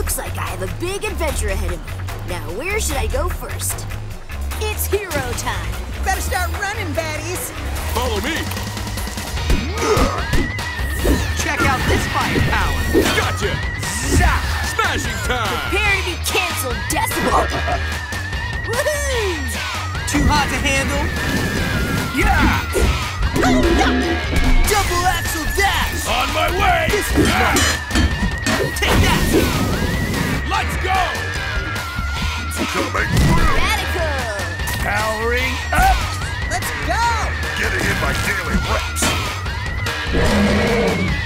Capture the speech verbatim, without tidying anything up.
Looks like I have a big adventure ahead of me. Now, where should I go first? It's hero time. Better start running, baddies. Follow me. Check out this firepower. Gotcha. Zap. Smashing time. Prepare to be canceled, Decibel. Woohoo! Too hot to handle? Yeah. Double axle dash! On my way. This is Yeah. Take that! Let's go. Coming through! Radical! Powering up. Let's go! Getting in my daily reps!